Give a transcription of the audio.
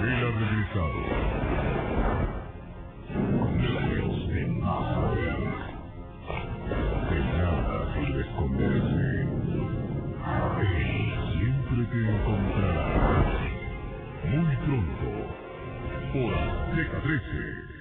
Él ha regresado. Dios de más. De nada sirve esconderse. Él siempre te encontrará. Muy pronto, por Azteca 13.